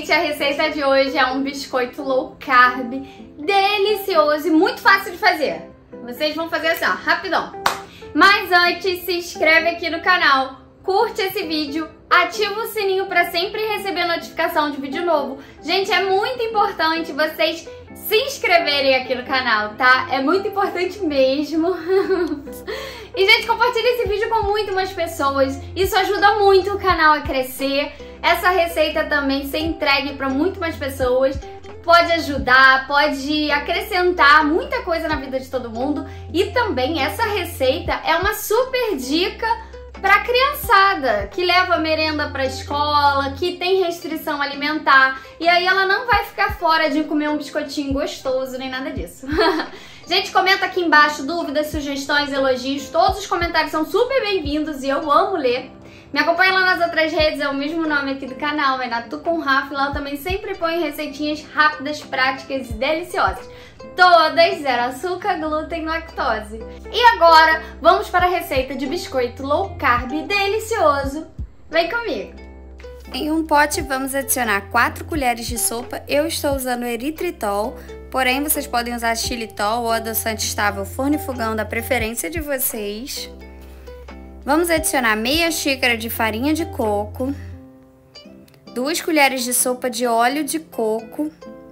Gente, a receita de hoje é um biscoito low carb, delicioso e muito fácil de fazer. Vocês vão fazer assim, ó, rapidão. Mas antes, se inscreve aqui no canal, curte esse vídeo, ativa o sininho para sempre receber notificação de vídeo novo. Gente, é muito importante vocês se inscreverem aqui no canal, tá? É muito importante mesmo. E, gente, compartilhe esse vídeo com muito mais pessoas. Isso ajuda muito o canal a crescer. Essa receita também ser entregue para muito mais pessoas. Pode ajudar, pode acrescentar muita coisa na vida de todo mundo. E também essa receita é uma super dica para criançada que leva merenda para escola, que tem restrição alimentar. E aí ela não vai ficar fora de comer um biscoitinho gostoso, nem nada disso. Gente, comenta aqui embaixo dúvidas, sugestões, elogios. Todos os comentários são super bem-vindos e eu amo ler. Me acompanha lá nas outras redes, é o mesmo nome aqui do canal, é Natu com Rafa. Lá eu também sempre ponho receitinhas rápidas, práticas e deliciosas. Todas zero açúcar, glúten e lactose. E agora, vamos para a receita de biscoito low carb delicioso. Vem comigo! Em um pote vamos adicionar 4 colheres de sopa. Eu estou usando eritritol, porém vocês podem usar xilitol ou adoçante estável forno e fogão da preferência de vocês. Vamos adicionar meia xícara de farinha de coco, 2 colheres de sopa de óleo de coco.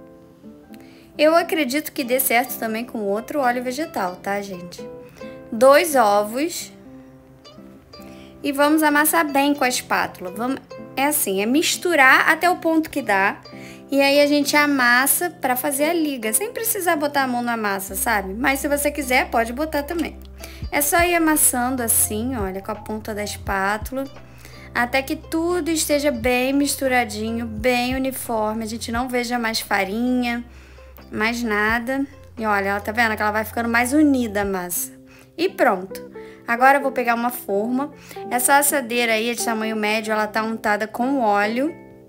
Eu acredito que dê certo também com outro óleo vegetal, tá, gente? 2 ovos. E vamos amassar bem com a espátula. É assim, é misturar até o ponto que dá. E aí a gente amassa pra fazer a liga, sem precisar botar a mão na massa, sabe? Mas se você quiser, pode botar também. É só ir amassando assim, olha, com a ponta da espátula, até que tudo esteja bem misturadinho, bem uniforme. A gente não veja mais farinha, mais nada. E olha, ela tá vendo que ela vai ficando mais unida a massa. E pronto. Agora eu vou pegar uma forma. Essa assadeira aí, de tamanho médio, ela tá untada com óleo.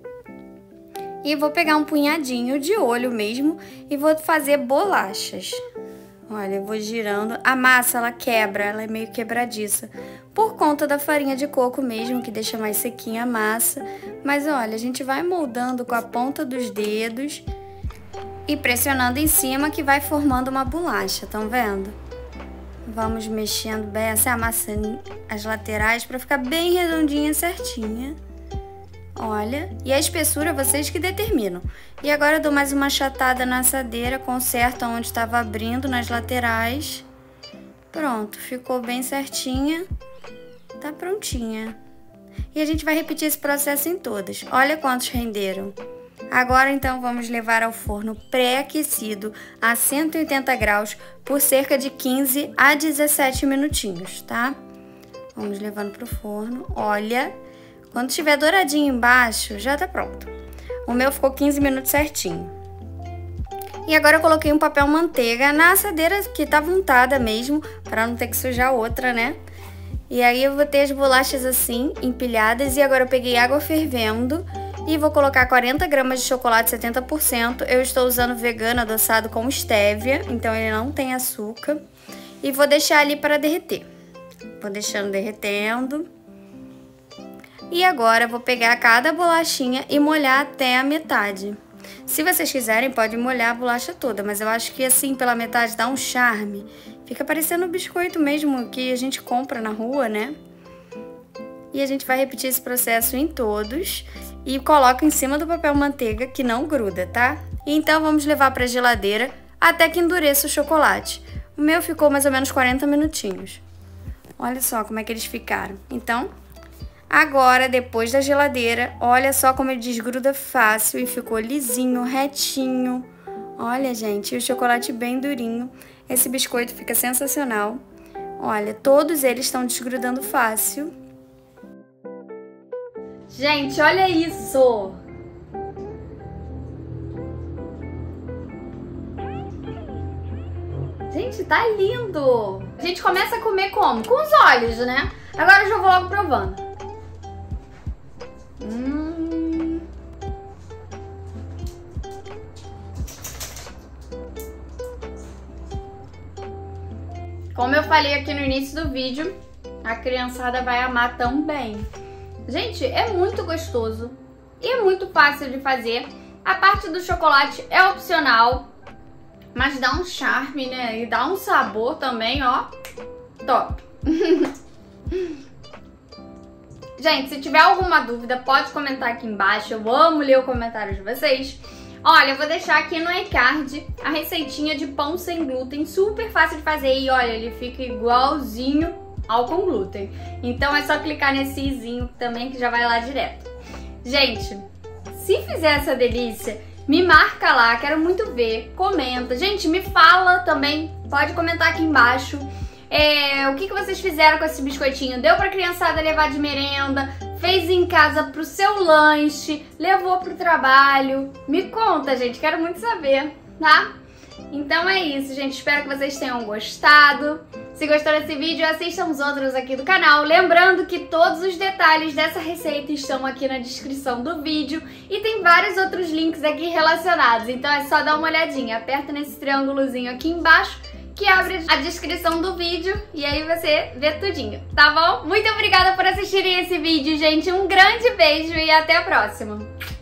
E vou pegar um punhadinho de olho mesmo e vou fazer bolachas. Olha, eu vou girando. A massa, ela quebra, ela é meio quebradiça. Por conta da farinha de coco mesmo, que deixa mais sequinha a massa. Mas olha, a gente vai moldando com a ponta dos dedos e pressionando em cima que vai formando uma bolacha, estão vendo? Vamos mexendo bem, assim, amassando as laterais para ficar bem redondinha, certinha. Olha, e a espessura vocês que determinam. E agora eu dou mais uma achatada na assadeira, conserto onde estava abrindo nas laterais. Pronto, ficou bem certinha. Tá prontinha. E a gente vai repetir esse processo em todas. Olha quantos renderam. Agora então vamos levar ao forno pré-aquecido a 180 graus por cerca de 15 a 17 minutinhos, tá? Vamos levando pro forno. Olha, quando estiver douradinho embaixo, já tá pronto. O meu ficou 15 minutos certinho. E agora eu coloquei um papel manteiga na assadeira que tava untada mesmo, para não ter que sujar outra, né? E aí eu vou ter as bolachas assim, empilhadas. E agora eu peguei água fervendo e vou colocar 40 gramas de chocolate 70%. Eu estou usando vegano adoçado com estévia, então ele não tem açúcar. E vou deixar ali para derreter. Vou deixando derretendo. E agora eu vou pegar cada bolachinha e molhar até a metade. Se vocês quiserem, pode molhar a bolacha toda, mas eu acho que assim, pela metade, dá um charme. Fica parecendo um biscoito mesmo que a gente compra na rua, né? E a gente vai repetir esse processo em todos. E coloca em cima do papel manteiga, que não gruda, tá? E então vamos levar para a geladeira até que endureça o chocolate. O meu ficou mais ou menos 40 minutinhos. Olha só como é que eles ficaram. Então, agora, depois da geladeira, olha só como ele desgruda fácil e ficou lisinho, retinho. Olha, gente, e o chocolate bem durinho. Esse biscoito fica sensacional. Olha, todos eles estão desgrudando fácil. Gente, olha isso! Gente, tá lindo! A gente começa a comer como? Com os olhos, né? Agora eu já vou logo provando. Como eu falei aqui no início do vídeo, a criançada vai amar também. Gente, é muito gostoso e é muito fácil de fazer. A parte do chocolate é opcional, mas dá um charme, né? E dá um sabor também, ó, top. Gente, se tiver alguma dúvida, pode comentar aqui embaixo. Eu amo ler o comentário de vocês. Olha, eu vou deixar aqui no iCard a receitinha de pão sem glúten, super fácil de fazer. E olha, ele fica igualzinho ao com glúten. Então é só clicar nesse izinho também que já vai lá direto. Gente, se fizer essa delícia, me marca lá, quero muito ver, comenta. Gente, me fala também, pode comentar aqui embaixo. O que vocês fizeram com esse biscoitinho? Deu pra criançada levar de merenda? Fez em casa pro seu lanche? Levou pro trabalho? Me conta, gente, quero muito saber, tá? Então é isso, gente, espero que vocês tenham gostado. Se gostou desse vídeo, assistam os outros aqui do canal. Lembrando que todos os detalhes dessa receita estão aqui na descrição do vídeo. E tem vários outros links aqui relacionados, então é só dar uma olhadinha. Aperta nesse triângulozinho aqui embaixo que abre a descrição do vídeo e aí você vê tudinho, tá bom? Muito obrigada por assistirem esse vídeo, gente. Um grande beijo e até a próxima!